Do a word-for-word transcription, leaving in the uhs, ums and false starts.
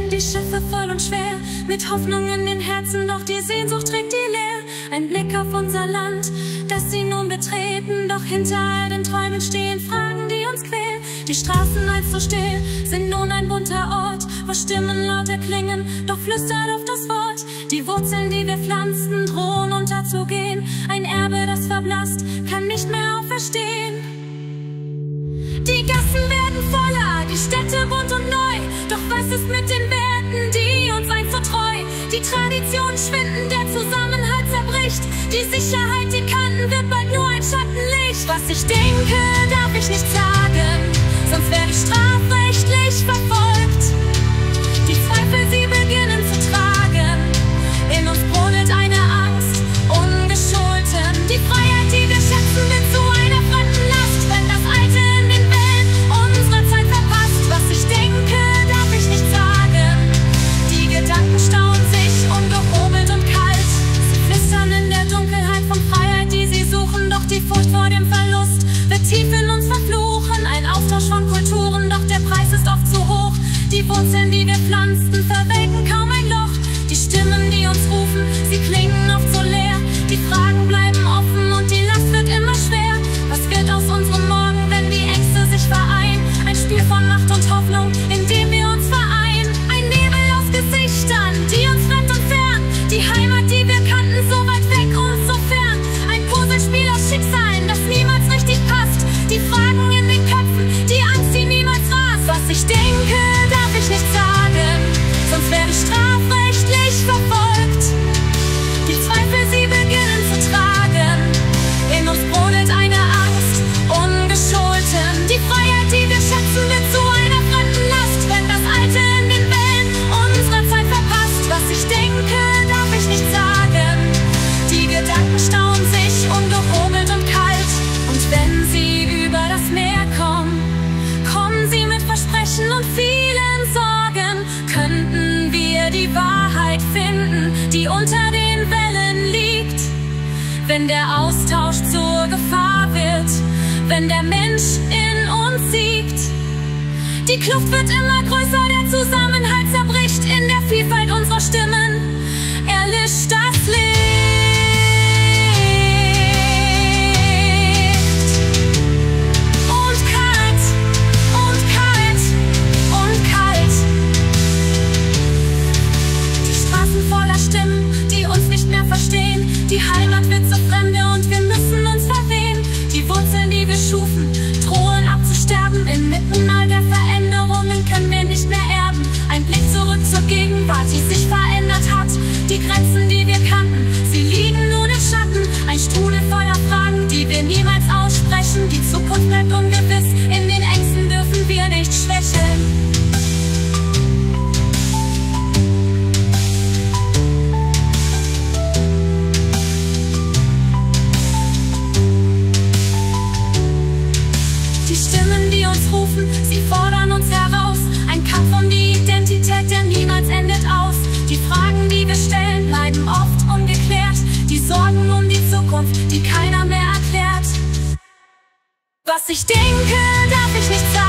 Wellen, die Schiffe voll und schwer, mit Hoffnung in den Herzen, doch die Sehnsucht trägt die leer. Ein Blick auf unser Land, das sie nun betreten, doch hinter all den Träumen stehen Fragen, die uns quälen. Die Straßen als so still sind nun ein bunter Ort, wo Stimmen lauter klingen, doch flüstert auf das Wort. Die Wurzeln, die wir pflanzten, drohen unterzugehen. Ein Erbe, das verblasst, kann nicht mehr auferstehen. Die Gassen werden voller, die Städte bunt und neu, doch was ist mit den Werten, die uns einst so treu? Die Traditionen schwinden, der Zusammenhalt zerbricht. Die Sicherheit, die kannten, wird bald nur ein Schattenlicht. Was ich denke, darf ich nicht sagen, sonst werde ich strafrechtlich verfolgt. Die Zweifel, sie beginnen zu tragen, in uns brodelt eine Angst, ungescholten. Die Freiheit, die wir schätzen, wird zu einer fremden Last, wenn das Alte in den Wellen unserer Zeit verpasst. Was ich denke, darf ich nicht sagen, die Gedanken stauen sich ungehobelt und kalt. Sie flüstern in der Dunkelheit von Freiheit, die sie suchen, doch die Furcht vor dem Verlust wird tief in uns verfluchen. Ein Austausch von Kulturen, doch der Preis ist oft zu hoch. Die Wurzeln, die wir pflanzten, verwelken kaum ein Loch. Die Stimmen, die uns rufen, sie klingen oft so leer. Die Fragen bleiben offen und die Last wird immer schwer. Was wird aus unserem Morgen, wenn die Ängste sich vereinen? Ein Spiel von Macht und Hoffnung, in dem wir uns vereinen. Ein Nebel aus Gesichtern, die uns fremd und fern. Die Heimat, die wir kannten, so weit weg und so fern. Ein Puzzlespiel aus Schicksalen, das niemals richtig passt. Die Fragen in den Köpfen, die Angst, die niemals rast. Was ich denke, darf ich nicht sagen, sonst werde ich strafrechtlich verfolgt. Die Zweifel, sie beginnen zu tragen, in uns brodelt eine Angst, ungescholten. Die Freiheit, die wir schätzen, wird zu einer fremden Last, wenn das Alte in den Wellen unserer Zeit verpasst. Was ich denke, darf ich nicht sagen, die Gedanken stauen sich ungehobelt und kalt. Und wenn sie über das Meer kommen, kommen sie mit Versprechen und vielen Sorgen. Könnten wir die Wahrheit finden, die unter den Wellen liegt? Wenn der Austausch zur Gefahr wird, wenn der Mensch in uns siegt. Die Kluft wird immer größer, der Zusammenhalt zerbricht. In der Vielfalt unserer Stimmen erlischt das Licht. Und kalt, und kalt, und kalt. Die Straßen voller Stimmen, die uns nicht mehr verstehen. Die Heimat wird zur Fremde und wir müssen uns verwehen. Die Wurzeln, die wir schufen, drohen abzusterben. Inmitten all der Veränderungen können wir nicht mehr erben. Ein Blick zurück zur Gegenwart, die sich verändert hat. Die Grenzen, die wir kannten, sie liegen nun im Schatten. Ein Strudel voller Fragen, die wir niemals aussprechen. Die Zukunft bleibt ungewiss, in den Ängsten dürfen wir nicht schwächeln. Die Stimmen, die uns rufen, sie fordern uns heraus. Ein Kampf um die Identität, der niemals endet aus. Die Fragen, die wir stellen, bleiben oft ungeklärt. Die Sorgen um die Zukunft, die keiner mehr erklärt. Was ich denke, darf ich nicht sagen.